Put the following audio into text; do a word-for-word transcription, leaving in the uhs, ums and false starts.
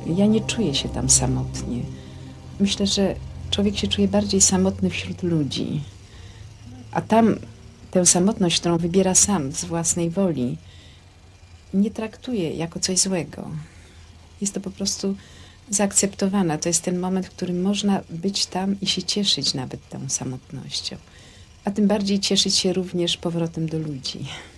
Ja nie czuję się tam samotnie. Myślę, że człowiek się czuje bardziej samotny wśród ludzi. A tam tę samotność, którą wybiera sam z własnej woli, nie traktuje jako coś złego. Jest to po prostu zaakceptowana. To jest ten moment, w którym można być tam i się cieszyć nawet tą samotnością. A tym bardziej cieszyć się również powrotem do ludzi.